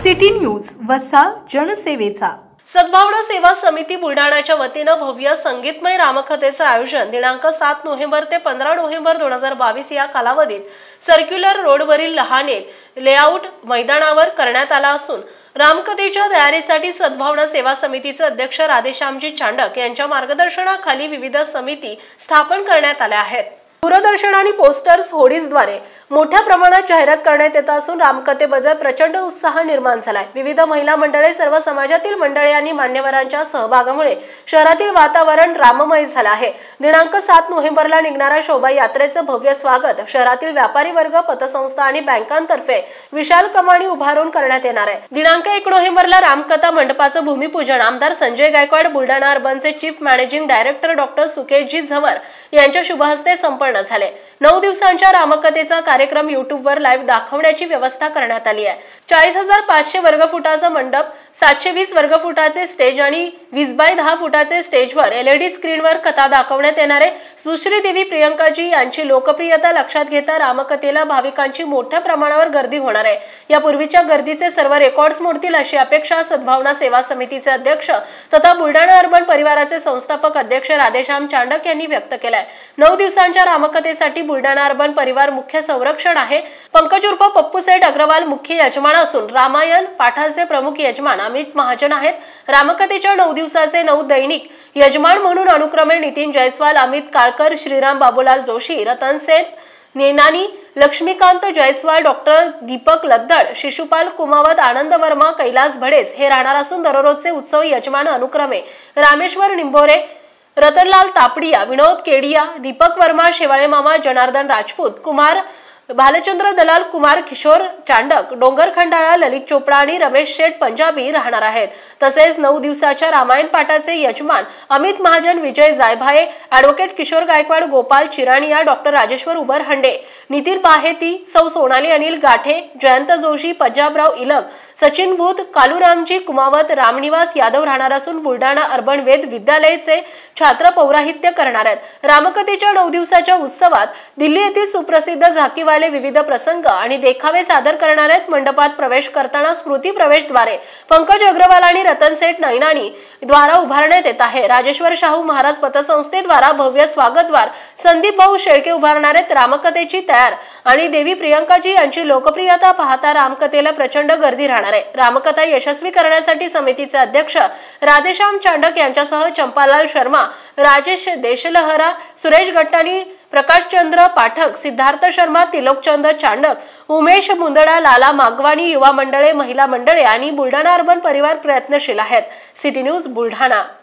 City news वसा जनसेवेचा। सद्भावना सेवा समिती बुलढाण्याच्या वतीनं भव्य संगीतमय रामकथेचं आयोजन दिनांक 7 नोव्हेंबर ते 15 नोव्हेंबर 2022 या कालावधीत सर्क्युलर रोडवरील लहाने लेआउट मैदानावर करण्यात आला असून रामकथेच्या तयारीसाठी सद्भावना सेवा समितीचे अध्यक्ष राधेश्यामजी चांडक यांच्या मार्गदर्शनाखाली विविध समिती स्थापन करण्यात आल्या आहेत। दूरदर्शन आणि पोस्टर्स होर्डिंग्जद्वारे मोठ्या प्रमाणात जाहिरात करण्यात येत असून रामकथेबद्दल प्रचंड उत्साह निर्माण झालाय। विविध महिला मंडळे, सर्व समाजातील मंडळे आणि मान्यवरांच्या सहभागामुळे शहरातील वातावरण राममय झाले आहे। दिनांक 7 नोव्हेंबरला निघणाऱ्या शोभायात्रेचे भव्य स्वागत शहरातील व्यापारी वर्ग, पतसंस्था आणि बँकांतर्फे विशाल कमानी उभारून करण्यात येणार आहे। दिनांक 1 नोव्हेंबरला रामकथा मंडपाचं भूमिपूजन आमदार संजय गायकवाड, बुलढाणा अर्बनचे चीफ मॅनेजिंग डायरेक्टर डॉक्टर सुकेशजी झवर यांच्या शुभहस्ते संपन्न झाले। 9 दिवसांच्या रामकथेचा कार्यक्रम YouTube वर लाईव्ह दाखवण्याची व्यवस्था करण्यात आली आहे। 40,500 वर्ग फुटाचा मंडप, 720 वर्ग फुटाचे स्टेज आणि 20 बाय 10 फुटाचे स्टेजवर LED स्क्रीनवर कथा दाखवण्यात येणार आहे। सुश्री देवी प्रियंकाजी यांची लोकप्रियता लक्षात घेता रामकथेला भाविकांची मोठ्या प्रमाणावर गर्दी होणार आहे। यापूर्वीच्या गर्दीचे सर्व रेकॉर्ड्स मोडतील अशी अपेक्षा सद्भावना सेवा समितीचे अध्यक्ष तथा बुलढाणा अर्बन परिवाराचे संस्थापक अध्यक्ष राधेश्याम चांडक यांनी व्यक्त केलाय। 9 दिवसांच्या रामकथेसाठी बुलढाणा अर्बन परिवार मुख्य संरक्षण आहे। पंकज उर्फ पप्पू सेठ अग्रवाल मुख्य यजमान असून रामायण पाठाचे प्रमुख यजमान अमित महाजन आहेत। रामकथेच्या 9 दिवसाचे 9 दैनिक यजमान म्हणून अनुक्रमे नितीन जयस्वाल, अमित काळकर, श्रीराम बाबूलाल जोशी, रतन सेठ नेनानी, लक्ष्मीकांत जयस्वाल, डॉक्टर दीपक लद्दड, शिशुपाल कुमावत, आनंद वर्मा, कैलास भडेस हे राहणार असून दररोजचे उत्सव यजमान अनुक्रमे रामेश्वर निंभोरे, रतनलाल तापडिया, विनोद केडिया, दीपक वर्मा, शेवाळे मामा, जनार्दन राजपूत, कुमार भालचंद्र दलाल, कुमार किशोर चांडक, डोंगर खंडाळा, ललित चोपडा आणि रमेश शेठ पंजाबी राहणार आहेत। तसेच 9 दिवसाच्या रामायण पाठाचे यजमान अमित महाजन, विजय जायभाये, ॲडव्होकेट किशोर गायकवाड, गोपाल चिराणिया, डॉक्टर राजेश्वर उबरहंडे, नितीन बाहेती, सौ सोनाली अनिल गाठे, जयंत जोशी, पंजाबराव इलग, सचिन भूत, कालूरामजी कुमावत, रामनिवास यादव राहणार असून बुलढाणा अर्बन वेद विद्यालयाचे छात्र पौराहित्य करणार आहेत। रामकथेच्या 9 दिवसाच्या उत्सवात दिल्ली येथील सुप्रसिद्ध झाकीवाले विविध प्रसंग आणि देखावे सादर करणार आहेत। मंडपात प्रवेश करताना स्मृती प्रवेशद्वारे पंकज अग्रवाल आणि रतन सेठ नैनानी द्वारा उभारण्यात येत आहे। राजेश्वर शाहू महाराज पतसंस्थेद्वारा भव्य स्वागतद्वार संदीप भाऊ शेळके उभारणार आहेत। रामकथेची तयार आणि देवी प्रियंकाजी यांची लोकप्रियता पाहता रामकथेला प्रचंड गर्दी राहणार आहे। रामकथा यशस्वी करण्यासाठी समितीचे अध्यक्ष राधेश्याम चांडक यांच्यासह चंपालाल शर्मा, राजेश देशलहरा, सुरेश गट्टानी, प्रकाशचंद्र पाठक, सिद्धार्थ शर्मा, तिलोकचंद चांडक, उमेश मुंदडा, लाला मागवानी, युवा मंडळे, महिला मंडळे आणि बुलढाणा अर्बन परिवार प्रयत्नशील आहेत। City news Buldhana.